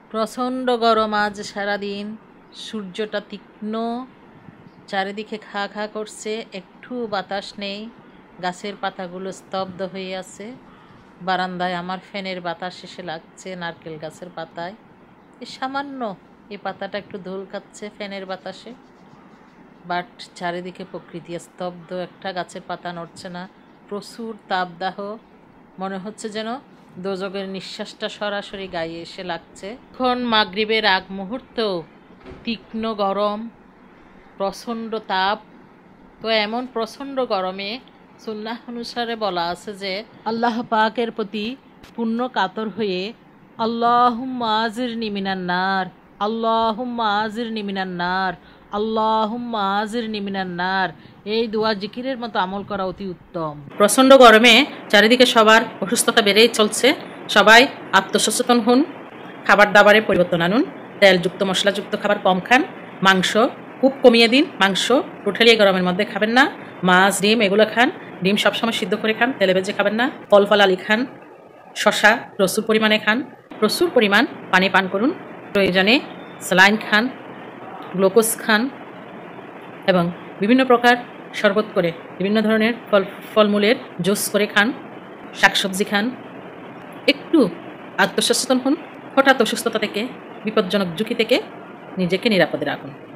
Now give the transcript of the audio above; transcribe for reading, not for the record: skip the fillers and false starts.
প্রচণ্ড গরম আজ সারাদিন, সূর্যটা তীক্ষ্ণ, চারিদিকে খা খা করছে, একটু বাতাস নেই, গাছের পাতাগুলো স্তব্ধ হয়ে আছে। বারান্দায় আমার ফ্যানের বাতাস এসে লাগছে নারকেল গাছের পাতায়। সামান্য এই পাতাটা একটু দোল খাচ্ছে ফ্যানের বাতাসে, বাট চারিদিকে প্রকৃতি স্তব্ধ, একটা গাছের পাতা নড়ছে না। প্রচুর তাপদাহ, মনে হচ্ছে যেন দোজগের নিঃশ্বাসটা সরাসরি গায়ে এসে লাগছে। এখন মাগরিবের আগ মুহূর্ত, তীক্ষ্ণ গরম, প্রচণ্ড তাপ। তো এমন প্রচণ্ড গরমে সুন্নাহ অনুসারে বলা আছে যে আল্লাহ পাকের প্রতি পূর্ণ কাতর হয়ে আল্লাহুম্মা আজিরনি মিনান নার, আল্লাহুম্মা আজিরনি মিনান নার, আল্লাহুম্মা আজিরনি মিনান নার, এই দোয়া জিকিরের মতো আমল করা অতি উত্তম। প্রচণ্ড গরমে চারিদিকে সবার অসুস্থতা বেড়েই চলছে। সবাই আত্মসচেতন হন, খাবার দাবারে পরিবর্তন আনুন, তেলযুক্ত মশলাযুক্ত খাবার কম খান, মাংস খুব কমিয়ে দিন, মাংস টোটালি গরমের মধ্যে খাবেন না। মাছ ডিম এগুলো খান, ডিম সবসময় সিদ্ধ করে খান, তেলে ভেজে খাবেন না। ফল ফলালি খান, শশা প্রচুর পরিমাণে খান, প্রচুর পরিমাণ পানি পান করুন, প্রয়োজনে স্যালাইন খান, গ্লুকোজ খান এবং বিভিন্ন প্রকার শরবত করে, বিভিন্ন ধরনের ফলমূলের জুস করে খান, শাকসবজি খান। একটু আত্মসচেতন হন, হঠাৎ অসুস্থতা থেকে, বিপজ্জনক ঝুঁকি থেকে নিজেকে নিরাপদে রাখুন।